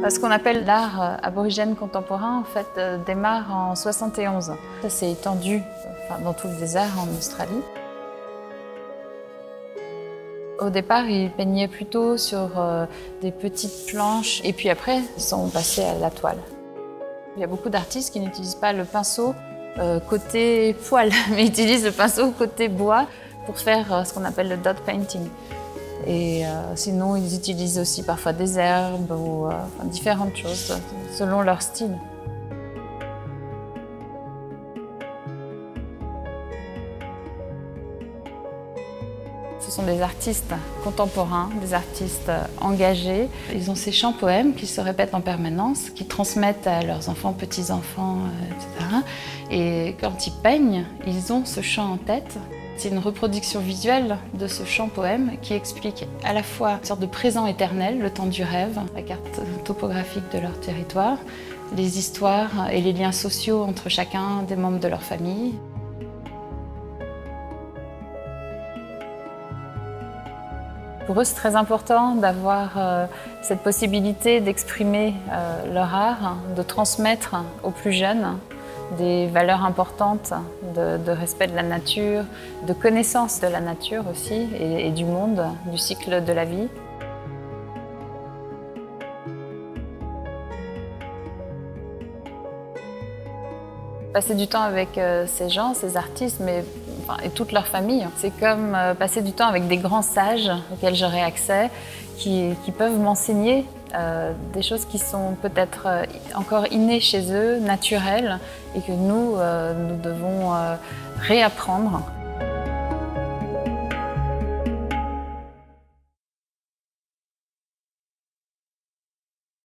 Ce qu'on appelle l'art aborigène contemporain, en fait, démarre en 71. Ça s'est étendu dans tout le désert en Australie. Au départ, ils peignaient plutôt sur des petites planches et puis après, ils sont passés à la toile. Il y a beaucoup d'artistes qui n'utilisent pas le pinceau côté poil, mais utilisent le pinceau côté bois pour faire ce qu'on appelle le dot painting. Et sinon, ils utilisent aussi parfois des herbes ou différentes choses selon leur style. Ce sont des artistes contemporains, des artistes engagés. Ils ont ces chants poèmes qui se répètent en permanence, qui transmettent à leurs enfants, petits-enfants, etc. Et quand ils peignent, ils ont ce chant en tête. C'est une reproduction visuelle de ce chant poème qui explique à la fois une sorte de présent éternel, le temps du rêve, la carte topographique de leur territoire, les histoires et les liens sociaux entre chacun des membres de leur famille. Pour eux, c'est très important d'avoir cette possibilité d'exprimer leur art, de transmettre aux plus jeunes des valeurs importantes de respect de la nature, de connaissance de la nature aussi et du monde, du cycle de la vie. Passer du temps avec ces gens, ces artistes, et toute leur famille, c'est comme passer du temps avec des grands sages auxquels j'aurai accès, qui peuvent m'enseigner des choses qui sont peut-être encore innées chez eux, naturelles, et que nous devons réapprendre.